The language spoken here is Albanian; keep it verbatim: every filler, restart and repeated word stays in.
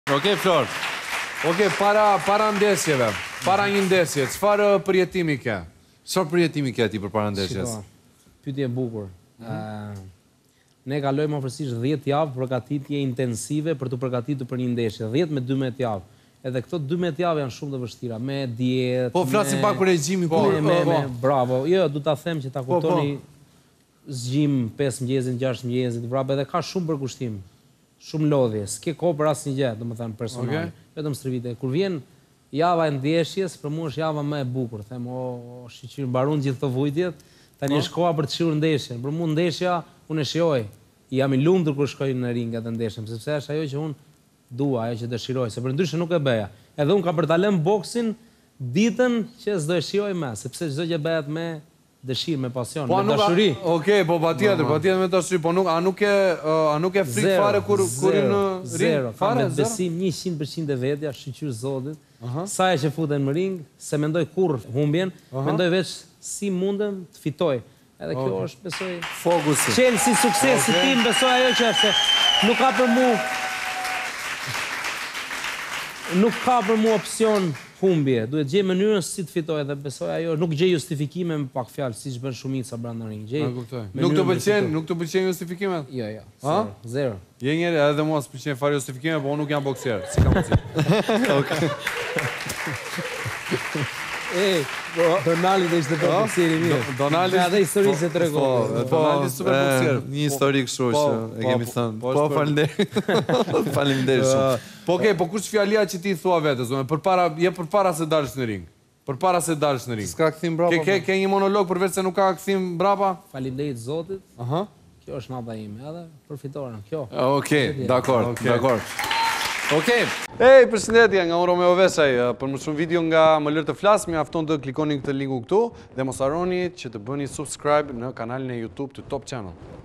Okej, Flor. Okej, para, para ndesjeve, para një ndesje, çfarë përjetimi ke? Çfarë përjetimi ke ti për para ndesjes? Pyetje e bukur. Ne kalojmë afërsisht dhjetë javë përgatitje intensive për të përgatitur për një ndeshje, dhjetë me dymbëdhjetë javë. Edhe këto dymbëdhjetë javë janë shumë të vështira, me dietë. Po flasim pak për regjimin kur. Me, me, bravo. Jo, du ta them që ta kuptoni zgjim pesë mëngjesit, gjashtë mëngjesit, vrap edhe ka shumë përkushtim. Shumë lodhje, s'ke kohë për asnjë gjë, domethënë personale. Vetëm stërvite. Kur vjen java e ndeshjes, për mua është java më e bukur. Them, o, shiqyr mbaron gjithë këto vujtjet, tani është koha për të shijuar ndeshjen. Për mua ndeshja unë e shijoj. Jam i lumtur kur shkoj në ring atë ndeshjen, sepse është ajo që unë dua, ajo që dëshiroj, se përndryshe nuk e bëja. Edhe unë kam për ta lënë boksin ditën që s'do e shijoj më, sepse çdo gjë bëhet me dëshirë, me pasion, me dashuri. Okej, po patjetër, patjetër me dashuri, po nuk a nuk e a nuk e frikë fare kur kur në ring? Zero, fare besim njëqind përqind e vetja, shqyr Zotit. Sa e që futen në ring, se mendoj kurrë humbjen, mendoj veç si mundem të fitoj. Edhe kjo është, besoj, fokusi. Qelsi, suksesi tim, besoj ajo që është, nuk ka për mu nuk ka për mu opsion humbje, duhet gjej mënyrën si të fitoj dhe besoj ajo, nuk gjej justifikime me pak fjalë, siç bën shumica brenda ring. Nuk të pëlqen, nuk të pëlqen justifikimet? Jo, jo. Zero. Zero. Je njëri edhe mua s'pëlqen fare justifikime, po unë nuk jam boksier. Si kam mundsi? Okej. Ej, Donaldi do ishte për boksieri mirë. Donaldi ka dhe histori që tregon. Donaldi super boksier. Një histori kështu që e kemi thënë. Po faleminderit. Faleminderit shumë. Po okej, po kush fjalia që ti thua vetes, domethënë përpara je përpara se dalësh në ring. Përpara se dalësh në ring. S'ka kthim brapa. Ke ke një monolog përveç se nuk ka kthim brapa? Faleminderit Zotit. Aha. Kjo është nata ime, edhe për fitoren. Kjo. Okej, dakor, dakor. Okej. Ej, përshëndetje, nga unë Romeo Veshaj. Për më shumë video nga Më lër të flas, mjafton të klikoni këtë linku këtu dhe mos harroni që të bëni subscribe në kanalin e YouTube të Top Channel.